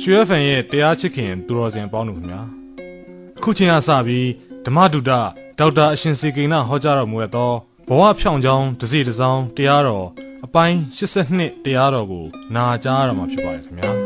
ရွှေဖန်ရဲ့တရားချစ်ခင်သူတော်စင်ပေါင်းတို့ခင်ဗျာအခုချိန်ကစပြီးဓမ္မဒုဒဒေါက်တာအရှင်စေကိန်းဟောကြားတော်မူသောဘဝဖြောင်းချောင်းတစ်စီတစ်စောင်းတရားတော်အပိုင်း82တရားတော်ကိုနာကြားရမှာဖြစ်ပါတယ်ခင်ဗျာ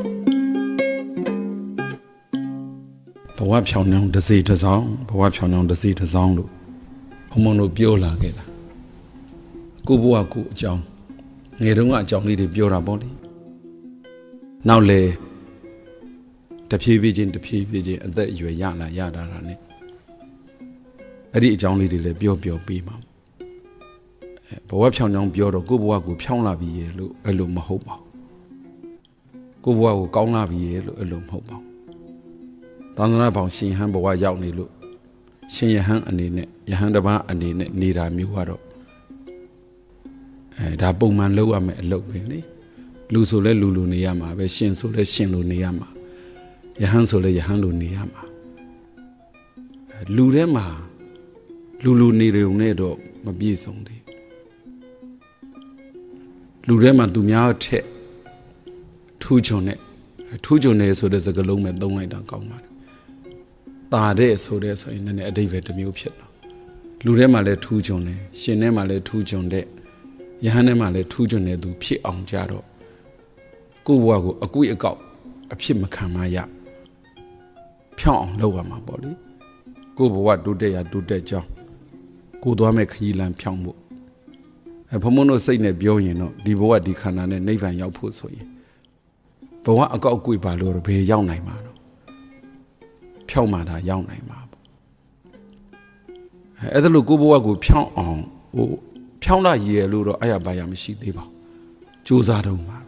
ဘဝဖြောင်းချောင်းတစ်စီတစ်စောင်းဘဝဖြောင်းချောင်းတစ်စီတစ်စောင်းလို့ဘုံဘုံတို့ပြောလာခဲ့တာကိုဘဝကိုအကြောင်းငယ်တုန်းကအကြောင်းလေးတွေပြောတာပေါ့လေနောက်လေတဖြည်းဖြည်းချင်းအသက်အရွယ်ရလာရတာနဲ့အဲ့ဒီအကြောင်းလေးတွေလည်းပြောပေးမှာဘဝဖြောင်းချောင်းပြောတော့ကိုဘဝကိုဖြောင်းလာပြီရဲ့လို့အဲ့လိုမဟုတ်ပါဘူးကိုဘဝကိုကောင်းလာပြီရဲ့လို့အဲ့လိုမဟုတ်ပါဘူးသန္တနာပေါင်းရှင်ဟန်ဘဝရောက်နေလို့ရှင်ယဟန်အနေနဲ့ယဟန်တစ်ပါးအနေနဲ့နေတာမျိုးကတော့ဒါပုံမှန်လုပ်ရမယ့်အလုပ်ပဲလေလူဆိုလဲလူလိုနေရမှာပဲရှင်ဆိုလဲရှင်လိုနေရမှာယဟန်ဆိုလဲယဟန်လိုနေရမှာလူထဲမှာလူလိုနေရုံနဲ့တော့မပြည့်စုံသေးလူထဲမှာသူများထက်ထူးချွန်တဲ့ဆိုတဲ့စကားလုံးနဲ့သုံးလိုက်တာကောင်းပါတယ်ตาတဲ့ဆိုရင်လည်းအဓိပ္ပာယ်တစ်မျိုးဖြစ်တော့လူထဲမှာလည်းထူးချွန်တယ်ရှင်ထဲမှာလည်းထူးချွန်တဲ့ယဟန်ထဲမှာလည်းထူးချွန်တဲ့သူဖြစ်အောင်ကြတော့ကိုယ့်ဘဝကိုအကွေ့အကောက်အဖြစ်မခံမရဖြောင်းအောင်လုပ်ရမှာပေါ့လေကိုယ့်ဘဝတိုးတက်ကြောင်းကိုသွားမဲ့ခရီးလမ်းဖြောင်းဖို့ဘုံဘုံတို့စိတ်နဲ့ပြောရင်တော့ဒီဘဝဒီခန္ဓာနဲ့နိဗ္ဗာန်ရောက်ဖို့ဆိုရင်ဘဝအကောက်အကွေ့ပါလို့ဘယ်ရောက်နိုင်မှာတော့ဖြောင်းမှသာရောက်နိုင်မှာပေါ့အဲ့ဒါလို့ကိုယ့်ဘဝကိုဖြောင်းအောင်ဖြောင်းလာရည်လို့တော့အရာပါရမရှိသေးပါဘူးကြိုးစားတော့မှာပဲ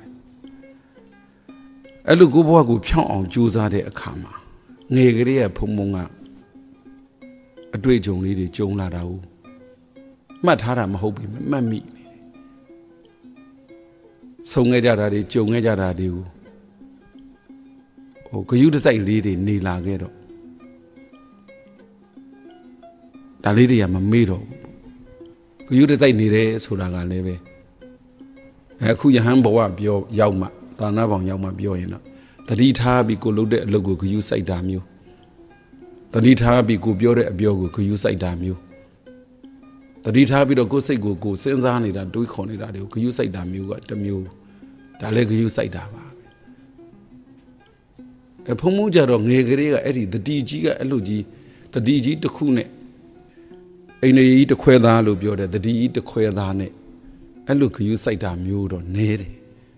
အဲ့လိုကိုယ့်ဘဝကိုဖြောင်းအောင်ကြိုးစားတဲ့အခါမှာငယ်ကလေးရဲ့ဖုံဖုံကအတွေ့အကြုံလေးတွေကြုံလာတာကိုမှတ်ထားတာမဟုတ်ဘူးမှတ်မိနေတယ်ဆုံခဲ့ကြတာတွေကြုံခဲ့ကြတာတွေကိုဂယုတစိုက်လေးတွေနေလာခဲ့တော့ဒါလေးတွေကမမေ့တော့ဘူးဂယုတစိုက်နေတယ်ဆိုတာကလည်းပဲအခုယဟန်ဘဝပြောရောက်မှသာနာပေါင်ရောက်မှပြောရင်တော့တတိထားပြီးကိုလုပ်တဲ့အလုပ်ကိုဂယုစိုက်တာမျိုးတတိထားပြီးကိုပြောတဲ့အပြောကိုဂယုစိုက်တာမျိုးတတိထားပြီးတော့ကိုယ်စိတ်ကိုစဉ်းစားနေတာတွေးခေါ်နေတာတွေကိုဂယုစိုက်တာမျိုးကတစ်မျိုးဒါလည်းဂယုစိုက်တာပါပဲဖုံမှုကြတော့ငယ်ကလေးကအဲ့ဒီတတိကြီးကအဲ့လိုကြီးတတိကြီးတစ်ခုနဲ့အိန္ဒိယကြီးတစ်ခွဲသားလို့ပြောတယ်တတိကြီးတစ်ခွဲသားနဲ့အဲ့လိုဂယုစိုက်တာမျိုးတော့နဲတယ်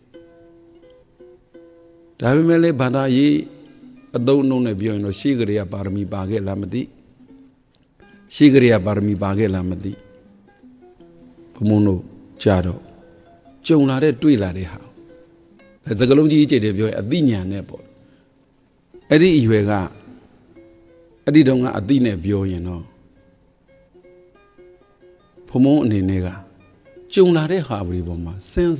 ဒါပေမဲ့လည်းဘာသာရေးအသုံးအနှုန်းနဲ့ပြောရင်တော့ရှေးကလေးကပါရမီပါခဲ့လားမသိရှေးကလေးကပါရမီပါခဲ့လားမသိဘုံဘုံတို့ကြားတော့ကြုံလာတဲ့တွေ့လာတဲ့ဟာစကလုံးကြီးကြည့်တယ်ပြောရင်အသိဉာဏ်နဲ့ပေါ့အဲ့ဒီအရွယ်ကအဲ့ဒီတုန်းကအသိနဲ့ပြောရင်တော့ဘုံဘုံအနေနဲ့ကကြုံလာတဲ့ဟာတွေပေါ်မှာစဉ်း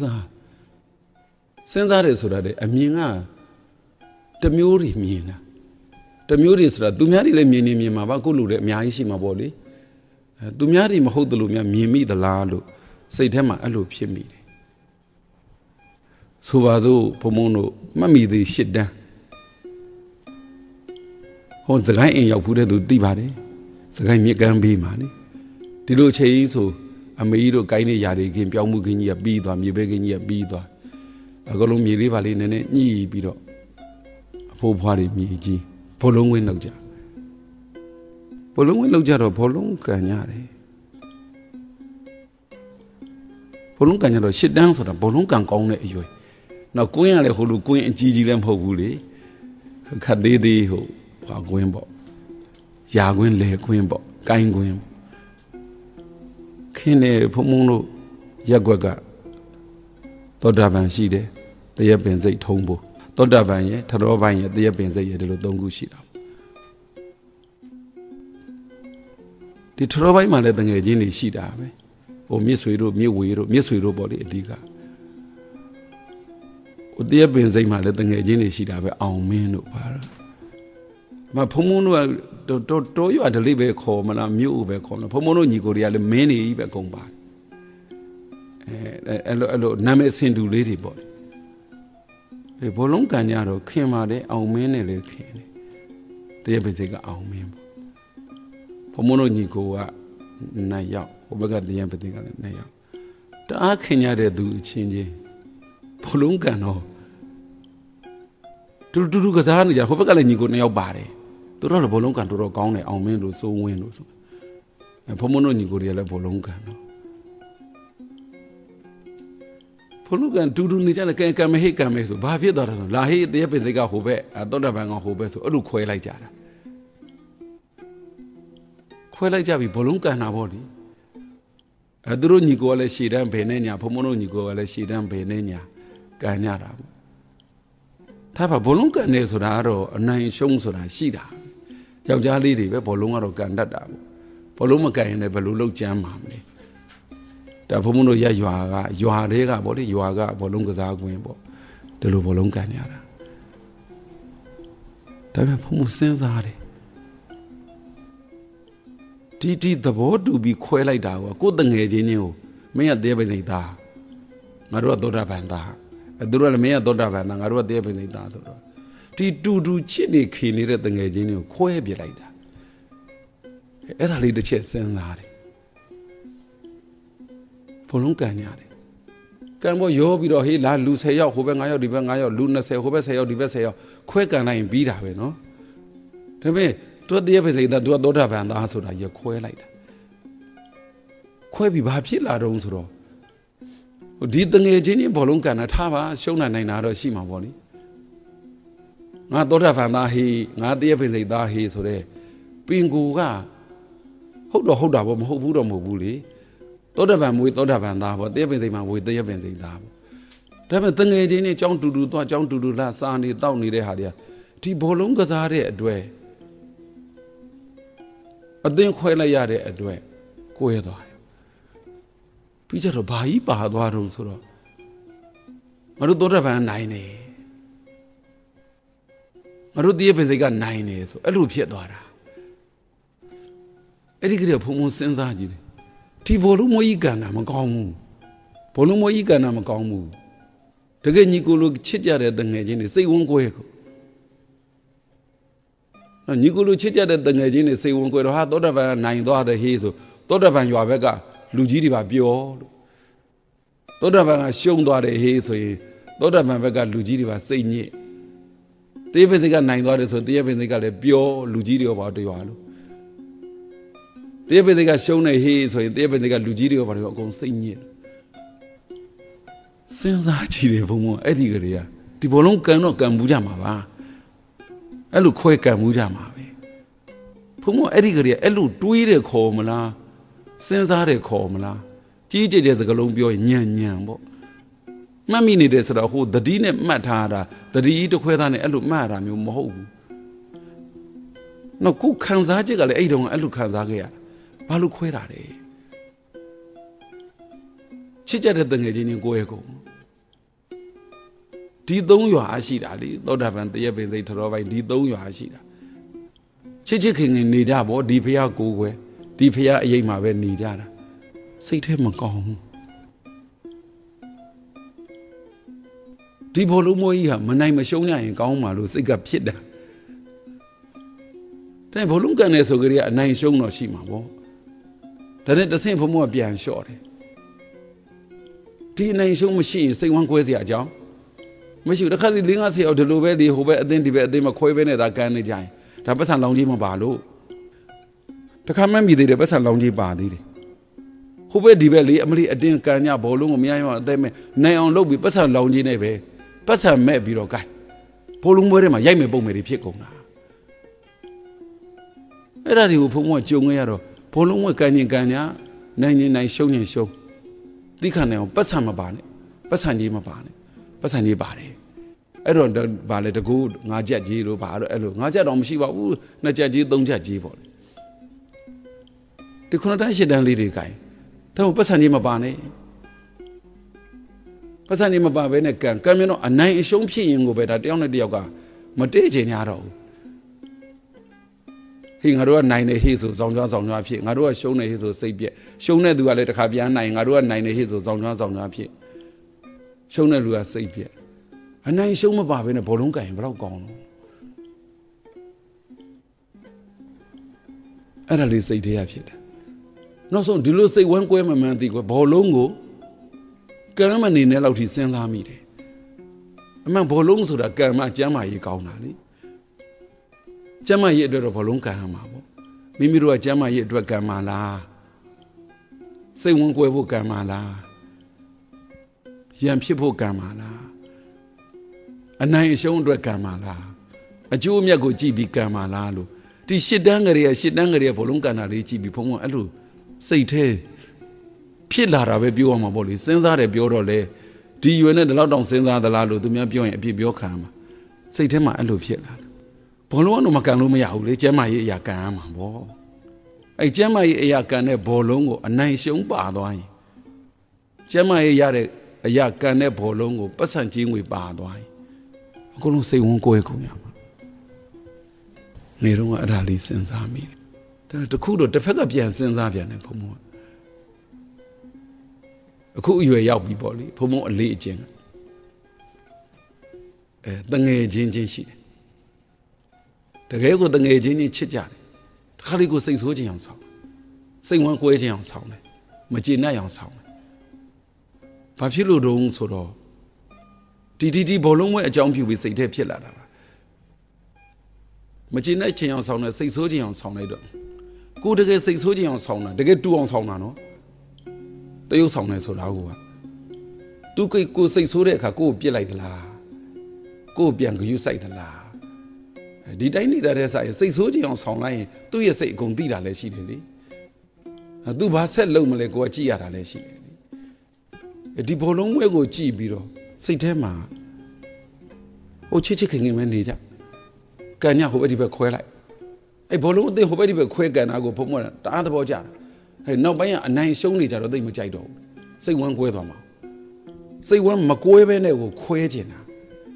စားတယ်ဆိုတာတဲ့အမြင်ကတမျိုးတွေမြင်တာတမျိုးတွေဆိုတာသူများတွေလည်းမြင်မှာပါကိုလူလည်းအများကြီးရှိမှာပေါ့လေသူများတွေမဟုတ်တယ်လို့များမြင်မိသလားလို့စိတ်ထဲမှာအဲ့လိုဖြစ်မိတယ်ဆိုပါစို့ဘုံဘုံတို့မှတ်မိသေးရှစ်တန်းဟောစကိုင်းအိမ်ရောက်ဖူးတဲ့သူသိပါတယ်စကိုင်းမြစ်ကမ်းဘေးမှာလေဒီလိုချိန်ကြီးဆိုအမေကြီးတို့ကိုင်းနေရာတွေခင်ပြောင်းမှုခင်ကြီးကပြီးသွားမြေပဲခင်ကြီးကပြီးသွားအကလုံးမြေလေးပါလေးနည်းနည်းညှိပြီးတော့အဖိုးဖွားတွေမြေကြီးဘောလုံးဝင်းလောက်ကြဘောလုံးဝင်းလောက်ကြတော့ဘောလုံးကန်ရတယ်ဘောလုံးကန်ကြတော့ရှစ်တန်းဆိုတာဘောလုံးကန်ကောင်းတဲ့အရွယ်နောက်ကွင်းရလဲဟိုလိုကွင်းအကြီးကြီးလည်းမဟုတ်ဘူးလေခတ်သေးဟိုဟာကွင်းပေါ့ရာကွင်းလေကွင်းပေါ့ကိုင်းကွင်းခင်းနေဖုံဖုံတို့ရက်ွက်ကသောတာပန်ရှိတယ်တရက်ပင်စိတ်ထုံးဖို့သောတာပန်ရဲ့ထရောပန်ရဲ့တရက်ပင်စိတ်ရဲ့ဒီလိုသုံးခုရှိတာဒီထရောပိုင်းမှာလည်းတငယ်ချင်းတွေရှိတာပဲဟိုမြစ်ဆွေတို့မြစ်ဝေတို့မြစ်ဆွေတို့ပေါ့လေအဓိကဟိုတရက်ပင်စိတ်မှာလည်းတငယ်ချင်းတွေရှိတာပဲအောင်မင်းတို့ပါတော့မဖုံဖုံတို့ကတော်ရွာဒလိပဲခေါ်မလားမြို့ပဲခေါ်မလားဖုံဖုံတို့ညီကိုတွေကလည်းမင်းနေကြီးပဲအကုန်ပါအဲ့လိုနာမည်စင်တူလေးတွေပေါ့ဘောလုံးကန်ကြတော့ခင်ပါတယ်အောင်မင်းနဲ့လည်းခင်တယ်တရက်ပိစိတ်ကအောင်မင်းပေါ့ဘုံမတို့ညီကိုကနှစ်ယောက်ဟိုဘက်ကတရက်ပိစိတ်ကလည်းနှစ်ယောက်တအားခင်ရတဲ့သူအချင်းချင်းဘောလုံးကန်တော့တူကစားနေကြဟိုဘက်ကလည်းညီကိုနှစ်ယောက်ပါတယ်သူတို့လည်းဘောလုံးကန်တော်တော်ကောင်းတယ်အောင်မင်းလို့စိုးဝင်းလို့ဆိုဘုံမတို့ညီကိုတွေကလည်းဘောလုံးကန်တော့ဘုလူကန်တူနေကြတယ်ကံမဟိကံမဲဆိုဘာဖြစ်သွားတာဆိုလာဟိတရက်ပင်စိတ်ကဟိုဘက်တောတာပန်ကဟိုဘက်ဆိုအဲ့လိုခွဲလိုက်ကြတာခွဲလိုက်ကြပြီဘလုံးကန်တာပေါ့လေသူတို့ညီကိုကလည်းရှေ့တန်းဘယ်နဲ့ညာဘုံမတို့ညီကိုကလည်းရှေ့တန်းဘယ်နဲ့ညာကန်ကြတာပေါ့ဒါပါဘလုံးကန်နေဆိုတာကတော့အနိုင်ရှုံးဆိုတာရှိတာယောက်ျားလေးတွေပဲဘလုံးကတော့ကန်တတ်တာပေါ့ဘလုံးမကန်ရင်လည်းဘယ်လိုလုပ်ကြမ်းမှာမလဲဒါဘုံမတို့ရွာတွေကဗောလေရွာကဘောလုံးကစားကွင်းပေါ့ဒီလိုဘောလုံးကန်ရတာဒါပေမဲ့ဘုံမစဉ်းစားတယ်ဒီသဘောတူပြီးခွဲလိုက်တာကိုတငယ်ချင်းကိုမင်းကတဲပိစိတ်သားငါတို့ကသောတာပန်သားသူတို့ကလည်းမင်းကသောတာပန်သားငါတို့ကတဲပိစိတ်သားဆိုတော့ဒီတူချစ်နေခင်နေတဲ့တငယ်ချင်းကိုခွဲပြလိုက်တာအဲ့ဒါလေးတစ်ချက်စဉ်းစားတယ်ဘလုံးကန်ရတယ်ကံပေါ်ရောပြီးတော့ဟေးလာလူ10ယောက်ဟိုဘက်9ယောက်ဒီဘက်9ယောက်လူ20ဟိုဘက်10ယောက်ဒီဘက်10ယောက်ခွဲကန်လိုက်ရင်ပြီးတာပဲနော်ဒါပေမဲ့သူတရက်ပဲစိတ်သားသူကသောတာပန်သားဆိုတာရခွဲလိုက်တာခွဲပြီးဘာဖြစ်လာတော့ဆိုတော့ဒီတငယ်ချင်းဘလုံးကန်တာထားပါရှုံးနိုင်တာတော့ရှိမှာပေါ့လေငါသောတာပန်သားဟေးငါတရက်ပဲစိတ်သားဟေးဆိုတဲ့ပင်ကိုကဟုတ်တာပေါ့မဟုတ်ဘူးတော့မဟုတ်ဘူးလေသောတာပန်မွေသောတာပန်သားပေါ့တရက်ပင်စိတ်မှာဝေတရက်ပင်စိတ်သားပေါ့ဒါပေမဲ့တငယ်ချင်းနဲ့ကြောင်းတူသွားကြောင်းတူလာစားနေတောက်နေတဲ့ဟာတွေကဒီဘောလုံးကစားတဲ့အတွက်အသင်းခွဲလိုက်ရတဲ့အတွက်ကိုယ်ရသွားတယ်ပြီးကြတော့ဘာကြီးပါသွားတော့ဆိုတော့ငါတို့သောတာပန်နိုင်နေငါတို့တရက်ပင်စိတ်ကနိုင်နေဆိုအဲ့လိုဖြစ်သွားတာအဲ့ဒီကလေးဘုံစဉ်းစားကြည့်တယ်ဒီဘောလုံးမကြီးကန်တာမကောင်းဘူးဘောလုံးမကြီးကန်တာမကောင်းဘူးတကယ်ညီကိုလိုချစ်ကြတဲ့တငယ်ချင်းတွေစိတ်ဝန်းကွဲကိုညီကိုလိုချစ်ကြတဲ့တငယ်ချင်းတွေစိတ်ဝန်းကွဲတော့ဟာသောတာပန်နိုင်သွားတယ်ဟေးဆိုသောတာပန်ရွာဘက်ကလူကြီးတွေပါပြောလို့သောတာပန်ကရှုံးသွားတယ်ဟေးဆိုရင်သောတာပန်ဘက်ကလူကြီးတွေပါစိတ်ညစ်တေးပင်စိတ်ကနိုင်သွားတယ်ဆိုတေးပင်စိတ်ကလည်းပြောလူကြီးတွေပါတရွာလို့တရက်ပင်စိတ်ကရှုံးနေဟေးဆိုရင်တရက်ပင်စိတ်ကလူကြီးတွေကဘာလို့အကုန်စိတ်ညစ်စဉ်းစားကြည့်တယ်ဘုံဘုံအဲ့ဒီကလေးကဒီဘောလုံးကန်တော့ကန်မှုကြမှာပါအဲ့လိုခွဲကန်မှုကြမှာပဲဘုံဘုံအဲ့ဒီကလေးကအဲ့လိုတွေးတယ်ခေါ်မလားစဉ်းစားတယ်ခေါ်မလားကြီးကြတဲ့စကားလုံးပြောရင်ညံပေါ့မှတ်မိနေတယ်ဆိုတော့ဟိုသတိနဲ့မှတ်ထားတာသတိတခွဲသားနဲ့အဲ့လိုမှတ်တာမျိုးမဟုတ်ဘူးနော်ကိုခံစားချက်ကလည်းအဲ့တုန်းကအဲ့လိုခံစားခဲ့ရဘာလို့ခွဲတာလဲချစ်ကြတဲ့တငယ်ချင်းကိုယ့်ရဲ့ကုန်ဒီ3ရွာရှိတာလေသောတာပန်တရက်ပင်စိတ်ထောပိုင်းဒီ3ရွာရှိတာချစ်ခင်နေကြပေါ့ဒီဖះကိုယ်ွယ်ဒီဖះအရေးမှာပဲနေကြတာစိတ်ထဲမကောင်းဘူးဒီဘောလုံးမကြီးဟာမနိုင်မရှုံးရရင်ကောင်းမှာလို့စိတ်ကဖြစ်တာတဲ့ဘောလုံးကန်နေဆိုကြတဲ့အနိုင်ရှုံးတော့ရှိမှာပေါ့ဒါနဲ့တဆင့်ဘုံဘုံကပြန်လျှော့တယ်ဒီနိုင်ရှုံးမရှိရင်စိတ်ဝမ်းကွဲစရာအကြောင်းမရှိဘူးတစ်ခါလေ50ယောက်ဒီလိုပဲဒီဟိုဘက်အသင်းဒီဘက်အသင်းမခွဲဘဲနဲ့ဒါကန်နေကြရင်ဒါပတ်စံလောင်ကြီးမပါလို့တစ်ခါမှမြည်သေးတယ်ပတ်စံလောင်ကြီးပါသေးတယ်ဟိုဘက်ဒီဘက်လေအမလီအတင်းကန်ညဘောလုံးကိုမရအောင်အသေးမဲ့နိုင်အောင်လုပ်ပြီးပတ်စံလောင်ကြီးနဲ့ပဲပတ်စံမဲ့ပြီးတော့ကိုင်ဘောလုံးပွဲထဲမှာရိုက်မဲ့ပုံမဲ့တွေဖြစ်ကုန်တာအဲ့ဒါတွေကိုဘုံဘုံကကြုံခဲ့ရတော့ဘောလုံးပွဲကန်ရင်ကန်ညာနိုင်ရင်နိုင်ရှုံးရင်ရှုံးသိခံနိုင်အောင်ပတ်စံမပါနဲ့ပတ်စံကြီးမပါနဲ့ပတ်စံကြီးပါတယ်အဲ့တော့ဗာလေတကူ5ချက်ကြီးလို့ဗာတော့အဲ့လို5ချက်တော့မရှိပါဘူး2ချက်ကြီး3ချက်ကြီးပေါ့လေဒီ9တန်း10တန်းလေးတွေကိုင်ဒါမှပတ်စံကြီးမပါနဲ့ပတ်စံကြီးမပါဘဲနဲ့ကံမြင်တော့အနိုင်အရှုံးဖြစ်ရင်ကိုပဲဒါတယောက်နဲ့တယောက်ကမတည့်ချင်ကြတော့ဘူးဟေးငါတို့ကနိုင်နေဟေးဆိုဇောင်းကြွားဖြစ်ငါတို့ကရှုံးနေဟေးဆိုစိတ်ပြက်ရှုံးတဲ့သူကလည်းတစ်ခါပြန်နိုင်ငါတို့ကနိုင်နေဟေးဆိုဇောင်းကြွားဖြစ်ရှုံးတဲ့လူကစိတ်ပြက်အနိုင်ရှုံးမပါဘဲနဲ့ဘောလုံးကန်ရင်ဘယ်တော့ကောင်းလို့အဲ့ဒါလေးစိတ်ထဲရဖြစ်တယ်နောက်ဆုံးဒီလိုစိတ်ဝမ်းကွဲမှမှန်သိကွယ်ဘောလုံးကိုကံမနေနဲ့လောက်ထိစဉ်းစားမိတယ်အမှန်ဘောလုံးဆိုတာကံမကျမ်းမာရေးကောင်းတာလေကျမ်းမာရေးအတွက်တော့ဘောလုံးကံရမှာပေါ့မိမိတို့ကကျမ်းမာရေးအတွက်ကံမာလားစိတ်ဝမ်းကွဲဖို့ကံမာလားရံဖြစ်ဖို့ကံမာလားအနိုင်အရှုံးအတွက်ကံမာလားအကျိုးအမြတ်ကိုကြည့်ပြီးကံမာလားလို့ဒီရှစ်တန်းကလေးဘောလုံးကံတာလေးကြည့်ပြီးဘုံကအဲ့လိုစိတ်ထဲဖြစ်လာတာပဲပြောရမှာပေါ့လေစဉ်းစားတယ်ပြောတော့လေဒီရွယ်နဲ့ဒီလောက်တောင်စဉ်းစားသလားလို့သူများပြောရင်အပြစ်ပြောခံမှာစိတ်ထဲမှာအဲ့လိုဖြစ်လာတယ်ဘောလုံးကတော့မကန်လို့မရဘူးလေကျမ်းမာရေးအရာကန်ရမှာပေါ့အဲ့ကျမ်းမာရေးအရာကန်တဲ့ဘောလုံးကိုအနိုင်ရှုံးပါသွားရင်ကျမ်းမာရေးရတဲ့အရာကန်တဲ့ဘောလုံးကိုပတ်စံကြီးငွေပါသွားရင်အကုန်လုံးစိတ်ဝန်းကိုယ်ကုန်ရမှာနေတော့အဲ့ဒါလေးစဉ်းစားမိတယ်ဒါတခုတော့တစ်ဖက်ကပြန်စဉ်းစားပြန်တယ်ဘုံဘုံအခုအရွယ်ရောက်ပြီပေါ့လေဘုံဘုံအလေးအကျင့်တငယ်ချင်းရှိတယ်တကယ်ကိုတငယ်ချင်းချစ်ကြတယ်တခါလေးကိုစိတ်ဆိုးခြင်းအောင်ဆောင်စိတ်ဝမ်းကွဲခြင်းအောင်ဆောင်တယ်မကျေနပ်အောင်ဆောင်တယ်ဘာဖြစ်လို့တုံးဆိုတော့ဒီဘောလုံးဝဲအကြောင်းပြုပြီးစိတ်ထဲဖြစ်လာတာပါမကျေနပ်ခြင်းအောင်ဆောင်တယ်စိတ်ဆိုးခြင်းအောင်ဆောင်လိုက်တော့ကိုတကယ်စိတ်ဆိုးခြင်းအောင်ဆောင်တာတကယ်တူအောင်ဆောင်တာနော်တရုပ်ဆောင်တယ်ဆိုတာကသူကိုစိတ်ဆိုးတဲ့အခါကိုပြစ်လိုက်သလားကိုပြန်ဂရုစိုက်သလားဒီတိုင်းနေတာတဲ့ဆိုင်စိတ်ဆိုးခြင်းအောင်ဆောင်လိုက်ရင်သူ့ရဲ့စိတ်အကုန်သိတာလည်းရှိတယ်လေသူဘာဆက်လုပ်မလဲကိုကကြည့်ရတာလည်းရှိတယ်လေဒီဘောလုံးဝဲကိုကြည့်ပြီးတော့စိတ်ထဲမှာဟိုချစ်ခင်မဲနေကြကန်ညဟိုဘက်ဒီဘက်ခွဲလိုက်အဲ့ဘောလုံးအသင်းဟိုဘက်ဒီဘက်ခွဲကန်တာကိုဖုံးမတာတအားသဘောကျတယ်အဲ့နောက်ပိုင်းကအနိုင်ရှုံးနေကြတော့သိမကြိုက်တော့ဘူးစိတ်ဝမ်းကွဲသွားမှာစိတ်ဝမ်းမကွဲဘဲနဲ့ကိုခွဲကျင်တာ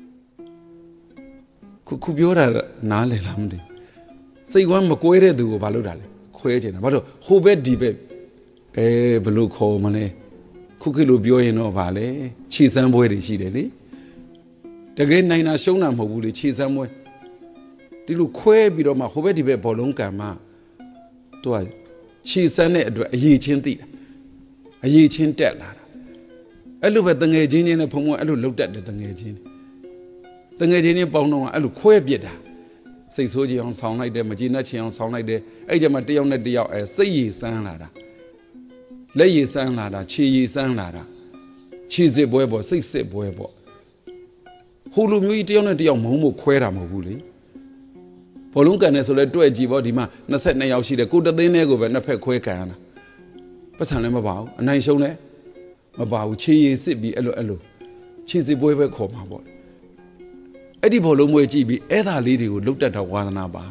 ခုပြောတာနားလည်လားမသိစိတ်ဝမ်းမကွဲတဲ့သူကိုဘာလုပ်တာလဲခွဲကျင်တာဘာလို့ဟိုဘက်ဒီဘက်ဘလို့ခေါ်မလဲခုခေတ်လိုပြောရင်တော့ဗာလဲခြေစမ်းပွဲတွေရှိတယ်လေတကယ်နိုင်တာရှုံးတာမဟုတ်ဘူးလေခြေစမ်းပွဲဒီလိုခွဲပြီးတော့မှဟိုဘက်ဒီဘက်ဘောလုံးကံမှသူကခြေစမ်းတဲ့အတွက်အရေးချင်းသိတာအရေးချင်းတက်လာတာအဲ့လိုပဲတငယ်ချင်းနဲ့ဖုံဖုံအဲ့လိုလှုပ်တတ်တယ်တငယ်ချင်းနဲ့ပေါင်းတော့အဲ့လိုခွဲပြစ်တာစိတ်ဆိုးခြင်းအောင်ဆောင်းလိုက်တယ်မကျေနပ်ခြင်းအောင်ဆောင်းလိုက်တယ်အဲ့ကြမှာတယောက်နဲ့တယောက်စိတ်ရည်စမ်းလာတာလက်ရည်စမ်းလာတာခြေရည်စမ်းလာတာခြေစစ်ပွဲပေါ့စိတ်စစ်ပွဲပေါ့ဟိုလိုမျိုးကြီးတယောက်နဲ့တယောက်မုံမို့ခွဲတာမဟုတ်ဘူးလေဘောလုံးကန်နေဆိုလဲတွေ့ကြည့်ပေါ့ဒီမှာ22ယောက်ရှိတယ်ကိုတသိန်းနဲ့ကိုပဲနှစ်ဖက်ခွဲကန်ရတာပတ်စံလည်းမပါဘူးအနိုင်ရှုံးလည်းမပါဘူးခြေရည်စစ်ပြီးအဲ့လိုခြေစစ်ပွဲပဲခေါ်မှာပေါ့အဲ့ဒီဘောလုံးမွေးကြည့်ပြီးအဲ့ဒါလေးတွေကိုလုတ်တက်တော့ဝါသနာပါ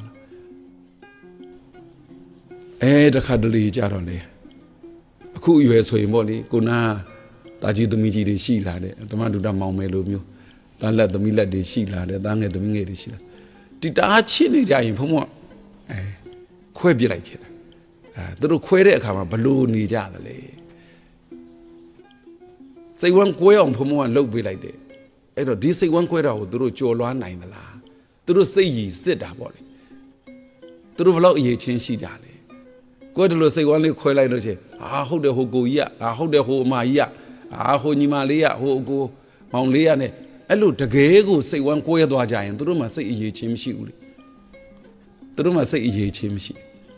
တခါတလေကြတော့လေအခုအရွယ်ဆိုရင်ပေါ့လေကိုနာတာကြီးသမီးကြီးတွေရှိလာတယ်ဓမ္မဒုဒမောင်မယ်လိုမျိုးတားလက်သမီးလက်တွေရှိလာတယ်တားငယ်သမီးငယ်တွေရှိလာဒီတားချစ်နေကြရင်ဘုံဘခွဲပြစ်လိုက်ချင်တာသူတို့ခွဲတဲ့အခါမှာဘလို့နေကြသလဲစိတ်ဝမ်းကွဲအောင်ဘုံဘလှုပ်ပေးလိုက်တယ်အဲ့တော့ဒီစိတ်ဝမ်းကွဲတာကိုသူတို့ကြော်လွှားနိုင်သလားသူတို့စိတ်ရည်စစ်တာပေါ့လေသူတို့ဘလောက်အရေးချင်းရှိကြလဲကိုယ်တလို့စိတ်ဝမ်းလေးခွဲလိုက်လို့ချင်းဟုတ်တယ်ဟိုကိုကြီးဟုတ်တယ်ဟိုအမကြီးဟိုညီမလေးဟိုကိုမောင်လေးနဲ့အဲ့လိုတကယ်ကိုစိတ်ဝမ်းကွဲသွားကြရင်သူတို့မှစိတ်အရေးချင်းမရှိဘူးလေသူတို့မှစိတ်အရေးချင်းမရှိ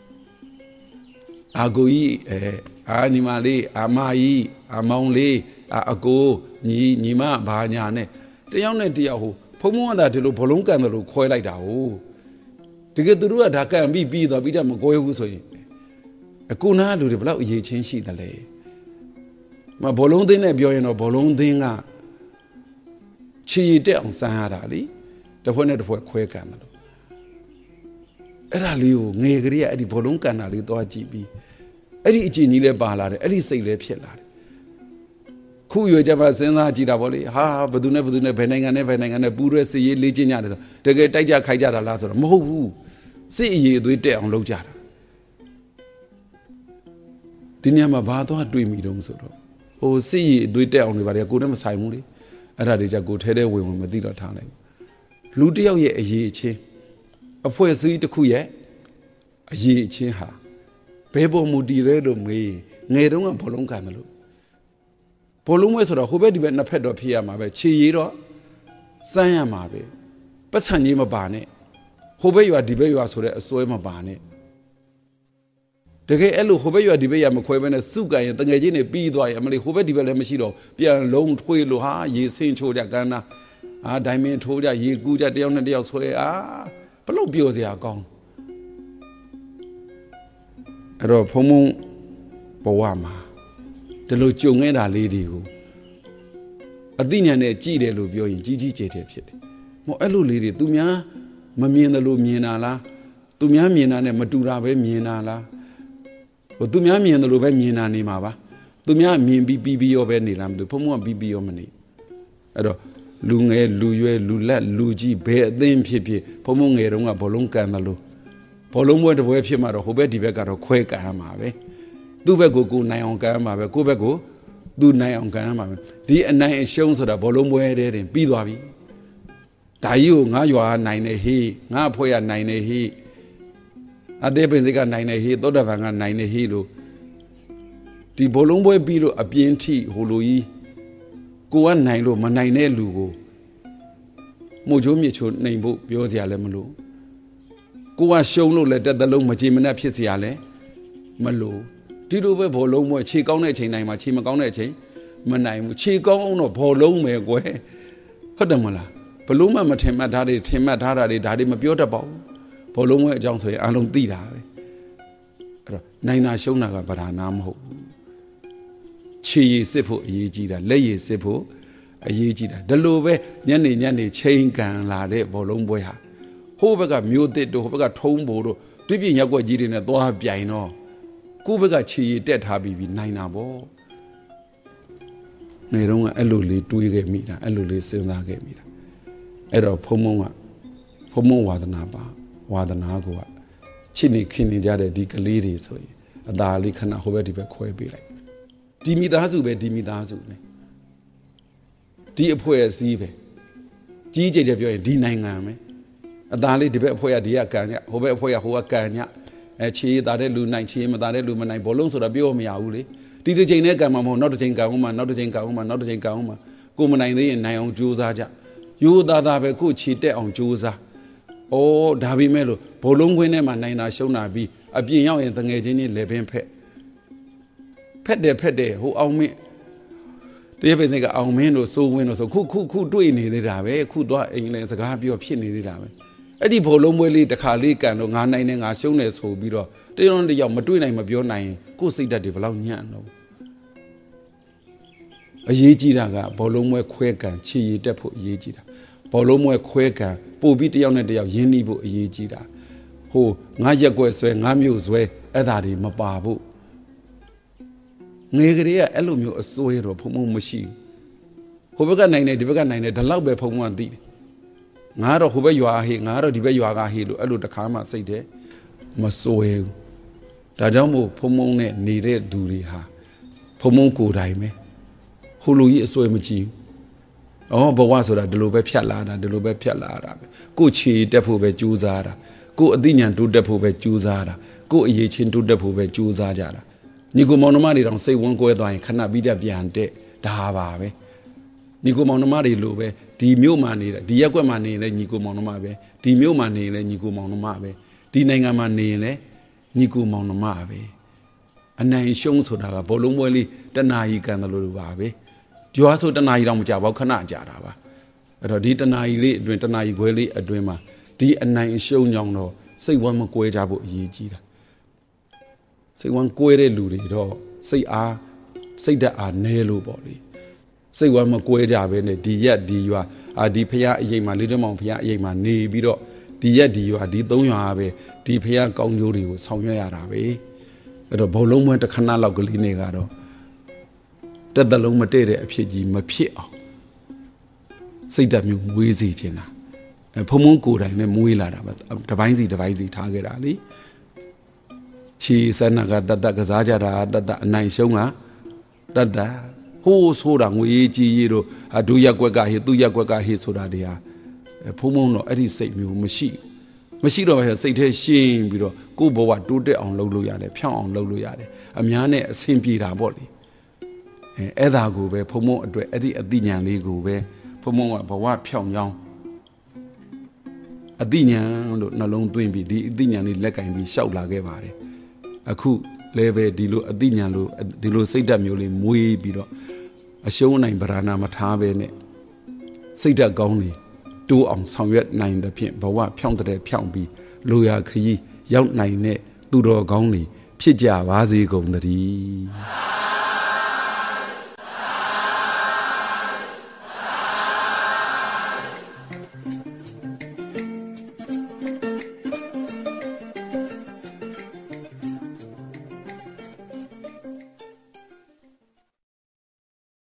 ကိုကြီးညီမလေးမကြီးမောင်လေးအကိုညီမဘာညာနဲ့တယောက်နဲ့တယောက်ဟိုဖုံဖုံကသာဒီလိုဘလုံးကန်တယ်လို့ခွဲလိုက်တာဟုတ်တကယ်သူတို့ကဒါကန်ပြီးသွားပြီးတော့မကွဲဘူးဆိုရင်အခုနာလူတွေဘလောက်အရေးချင်းရှိတယ်လေဘောလုံးသင်းနဲ့ပြောရင်တော့ဘောလုံးသင်းကခြေရည်တက်အောင်စမ်းရတာလေတစ်ဖွဲ့နဲ့တစ်ဖွဲ့ခွဲကန်တယ်လို့အဲ့ဒါလေးကိုငယ်ကလေးကအဲ့ဒီဘောလုံးကန်တာလေးသွားကြည့်ပြီးအဲ့ဒီအကျင့်ကြီးလည်းပါလာတယ်အဲ့ဒီစိတ်လည်းဖြစ်လာတယ်ခုရွယ်ကြပါစဉ်းစားကြည့်တာပေါ့လေဘယ်သူနဲ့ဘယ်နိုင်ငံနဲ့ပူးရဲစစ်ရေးလေ့ကျင့်ကြတယ်ဆိုတကယ်တိုက်ကြခိုက်ကြတာလားဆိုတော့မဟုတ်ဘူးစစ်အရေးအသွေးတက်အောင်လုပ်ကြတာဒီနေရာမှာဘာသွားတွေးမိတော့ဆိုတော့စစ်ရည်အသွေးတက်အောင်တွေပါတယ်ကိုယ်နဲ့မဆိုင်ဘူးလေအဲ့ဒါတွေကြကိုထဲထဲဝင်ဝင်မသိတော့ထားလိုက်လူတယောက်ရဲ့အရေးချင်းအဖွဲ့အစည်းတစ်ခုရဲ့အရေးချင်းဟာဘယ်ပေါ်မူတည်လဲလို့မေးငယ်တုန်းကဘောလုံးကန်မလို့ဘောလုံးဝဲဆိုတော့ဟိုဘက်ဒီဘက်နှစ်ဖက်တော့ဖြစ်ရမှာပဲခြေရည်တော့စမ်းရမှာပဲပတ်စံကြီးမပါနဲ့ဟိုဘက်ရွာဒီဘက်ရွာဆိုတဲ့အစွဲမပါနဲ့တကယ်အဲ့လိုဟိုဘက်ရွာဒီဘက်ရွာမခွဲဘဲနဲ့စုကန်ရင်တငယ်ချင်းတွေပြီးသွားရင်အမလေးဟိုဘက်ဒီဘက်လည်းမရှိတော့ပြန်လုံးထွေးလို့ဟာရေဆင်းချိုးကြကန်းနာဒိုင်မင်းထိုးကြရေကူးကြတယောက်နဲ့တယောက်ဆွဲဘလို့ပြောစရာကောင်းအဲ့တော့ဖုံဖုံဘဝမှာဒီလိုကြုံခဲ့တာလေးတွေကိုအသိဉာဏ်နဲ့ကြည့်တယ်လို့ပြောရင်ကြီးကြီးကျယ်ကျယ်ဖြစ်တယ်။မောအဲ့လိုလေးတွေသူများမမြင်တယ်လို့မြင်တာလားသူများမြင်တာနဲ့မတူတာပဲမြင်တာလားဟိုသူများမြင်တယ်လို့ပဲမြင်တာနေမှာပါသူများမြင်ပြီးရောပဲနေလားမသိဘူးဖုံဖုံကပြီးရောမနေအဲ့တော့လူငယ်လူရွယ်လူလက်လူကြီးဘယ်အသင်းဖြစ်ဖြစ်ဖုံဖုံငယ်တုန်းကဘောလုံးကန်တယ်လို့ဘောလုံးပွဲတစ်ပွဲဖြစ်မှတော့ဟိုဘက်ဒီဘက်ကတော့ခွဲကန်ရမှာပဲသူ့ဘက်ကိုနိုင်အောင်ကန်ရမှာပဲကိုယ့်ဘက်ကိုသူနိုင်အောင်ကန်ရမှာပဲဒီအနိုင်အရှုံးဆိုတာဘောလုံးပွဲတဲ့တင်ပြီးသွားပြီဒါကြီးကိုငါရွာနိုင်နေဟေးငါအဖွဲကနိုင်နေဟေးအသေးပင်စိကနိုင်နေဟေးသောတာပန်ကနိုင်နေဟေးလို့ဒီဘောလုံးပွဲပြီးလို့အပြင်းထိဟိုလိုကြီးကိုကနိုင်လို့မနိုင်တဲ့လူကိုမှုချိုးမြစ်ချိုးနိုင်ဖို့ပြောစရာလည်းမလိုကိုကရှုံးလို့လည်းတက်သလုံးမကြည်မနှက်ဖြစ်စရာလည်းမလိုဒီလိုပဲဘောလုံးပွဲခြေကောင်းတဲ့အချိန်တိုင်းမှာခြေမကောင်းတဲ့အချိန်မနိုင်ဘူးခြေကောင်းအောင်တော့ဘောလုံးပဲကွယ်ဟုတ်တယ်မလားဘလို့မှမထင်မှတ်ထားတွေထင်မှတ်ထားတာတွေဒါတွေမပြောတတ်ပါဘူးဘောလုံးပွဲအကြောင်းဆိုရင်အလုံးသိတာပဲအဲ့တော့နိုင်တာရှုံးတာကဗราနာမဟုတ်ဘူးခြေရည်စစ်ဖို့အရေးကြီးတာလက်ရည်စစ်ဖို့အရေးကြီးတာဒီလိုပဲညနေချိန်ကန်လာတဲ့ဘောလုံးပွဲဟာဟိုဘက်ကမျိုးတစ်တို့ဟိုဘက်ကထုံးဘို့တို့တွပြည့်ရက်ွက်ကြီးတွေနဲ့သွားပြိုင်တော့ကိုယ့်ဘက်ကခြေရည်တက်ထားပြီးနိုင်တာပေါ့နေတော့ကအဲ့လိုလေးတွေးခဲ့မိတာအဲ့လိုလေးစဉ်းစားခဲ့မိတာအဲ့တော့ဖုံဖုံဝါဒနာပါဝါဒနာကချစ်နေခင်နေကြတဲ့ဒီကလေးတွေဆိုရင်အသာလေးခဏဟိုဘက်ဒီဘက်ခွဲပေးလိုက်ဒီမိသားစုပဲဒီမိသားစုပဲဒီအဖွဲ့အစည်းပဲကြီးကြိတ်တယ်ပြောရင်ဒီနိုင်ငံပဲအသာလေးဒီဘက်အဖွဲ့ကဒီကကန်ညဟိုဘက်အဖွဲ့ကဟိုကကန်ညခြေသားတဲ့လူနိုင်ခြေမသားတဲ့လူမနိုင်ဘောလုံးဆိုတာပြောမရဘူးလေဒီတစ်ချိန်နဲ့ကန်မှာမဟုတ်နောက်တစ်ချိန်ကန်ဦးမှာနောက်တစ်ချိန်ကန်ဦးမှာနောက်တစ်ချိန်ကန်ဦးမှာကိုမနိုင်သေးရင်နိုင်အောင်ကြိုးစားကြရိုးသားပဲကိုခြေတက်အောင်ကြိုးစားဒါပေမဲ့လို့ဘောလုံးခွင်းထဲမှာနိုင်တာရှုံးတာပြီးအပြင်ရောက်ရင်တငယ်ချင်းကြီးလေပင်ဖက်တယ်ဟိုအောင်မင်းတရားပင်ကအောင်မင်းတို့စိုးဝင်းတို့ဆိုခုတွေ့နေသေးတာပဲခုသွားအိမ်လဲစကားပြောဖြစ်နေသေးတာပဲအဲ့ဒီဘောလုံးပွဲလေးတစ်ခါလေးကန်တော့ငါနိုင်နေငါရှုံးနေဆိုပြီးတော့တယောက်တစ်ယောက်မတွေ့နိုင်မပြောနိုင်ရင်ကိုယ်စိတ်ဓာတ်တွေဘယ်လောက်ညံ့တော့အရေးကြီးတာကဘောလုံးပွဲခွဲကန်ခြေရည်တက်ဖို့အရေးကြီးတာဘောလုံးပွဲခွဲကန်ပို့ပြီးတယောက်နဲ့တယောက်ရင်းနှီးဖို့အရေးကြီးတာဟိုငါရက်ွက်ဆွဲငါမြို့ဆွဲအဲ့ဒါတွေမပါဘူးငယ်ကလေးကအဲ့လိုမျိုးအစိုးရတော့ဖုံဖုံမရှိဘူးဟိုဘက်ကနိုင်တယ်ဒီဘက်ကနိုင်တယ်ဒီလောက်ပဲဖုံဖုံကသိတယ်ငါတော့ဟိုဘက်ရွာဟေးငါတော့ဒီဘက်ရွာကဟေးလို့အဲ့လိုတခါမှစိတ်တယ်မစိုးရဘူးဒါကြောင့်မို့ဖုံဖုံနဲ့နေတဲ့သူတွေဟာဖုံဖုံကိုယ်တိုင်ပဲဟိုလူကြီးအစိုးရမကြည့်ဘူးဘဝဆိုတာဒီလိုပဲဖြတ်လာတာဒီလိုပဲဖြတ်လာတာပဲကိုခြေတက်ဖို့ပဲကြိုးစားတာကိုအသိဉာဏ်တိုးတက်ဖို့ပဲကြိုးစားတာကိုအရေးချင်းတိုးတက်ဖို့ပဲကြိုးစားကြတာညီကိုမောင်နှမတွေတောင်စိတ်ဝန်းကွဲသွားရင်ခဏပြီးတတ်ပြန်တဲ့ဒါပါပဲညီကိုမောင်နှမတွေလိုပဲဒီမြို့မှာနေတာဒီရက်ကွက်မှာနေရင်လည်းညီကိုမောင်နှမပဲဒီမြို့မှာနေရင်လည်းညီကိုမောင်နှမပဲဒီနိုင်ငံမှာနေရင်လည်းညီကိုမောင်နှမပဲအနိုင်ရှုံးဆိုတာကဘောလုံးပွဲလေးတနာရီကန်တယ်လို့ပါပဲကြွားဆိုတနာရီတောင်မကြပါဘူးခဏကြာတာပါအဲ့တော့ဒီတနာရီလေးအတွင်းတနာရီခွဲလေးအတွင်းမှာဒီအနိုင်ရှုံးကြောင်းတော့စိတ်ဝမ်းမကွဲကြဖို့အရေးကြီးတာစိတ်ဝမ်းကွဲတဲ့လူတွေတော့စိတ်ဓာတ်အားနည်းလို့ပေါ့လေစိတ်ဝမ်းမကွဲကြပဲနဲ့ဒီရက်ဒီရွာဒီဖရာအရေးမှာလေးတမောင်ဖရာအရေးမှာနေပြီးတော့ဒီရက်ဒီရွာဒီ၃ရွာပဲဒီဖရာကောင်းကျိုးတွေကိုဆောင်ရွက်ရတာပဲအဲ့တော့ဘောလုံးပွဲတစ်ခဏလောက်ကလေးနေကတော့တက်တလုံးမတည့်တဲ့အဖြစ်ကြီးမဖြစ်အောင်စိတ်ဓာတ်မျိုးမွေးစေချင်တာဖုံဖုံကိုယ်တိုင်နဲ့မွေးလာတာပဲတပိုင်းစီထားခဲ့တာလေခြေစနကတတ်ကစားကြတာတတ်အနိုင်ရှုံးကတတ်ဟိုးဆိုတာငွေကြီးရီတို့ဒုရက်ကွက်ကဟေသူရက်ကွက်ကဟေဆိုတာတွေဟာဖုံဖုံတော့အဲ့ဒီစိတ်မျိုးမရှိတော့ပဲစိတ်ထဲရှင်းပြီးတော့ကိုယ့်ဘဝတိုးတက်အောင်လုပ်လို့ရတယ်ဖြောင်းအောင်လုပ်လို့ရတယ်အများနဲ့အဆင်ပြေတာပေါ့လေအဲ့ဒါကိုပဲဖုံဖုံအတွက်အဲ့ဒီအသိဉာဏ်လေးကိုပဲဖုံဖုံကဘဝဖြောင်းကြောင်းအသိဉာဏ်လို့နှလုံးသွင်းပြီးဒီအသိဉာဏ်လေးလက်ကင်ပြီးရှောက်လာခဲ့ပါတယ်အခုလည်းပဲဒီလိုအသိဉာဏ်လို့ဒီလိုစိတ်ဓာတ်မျိုးလေးမွေးပြီးတော့အရှုံးနိုင်ဗราဏမထားပဲနဲ့စိတ်ဓာတ်ကောင်းလေးတိုးအောင်ဆောင်ရွက်နိုင်တဲ့ဖြင့်ဘဝဖြောင်းတဲ့ဖြောင်းပြီးလိုရာခရီးရောက်နိုင်တဲ့သူတော်ကောင်းတွေဖြစ်ကြပါစေကုန်သတည်း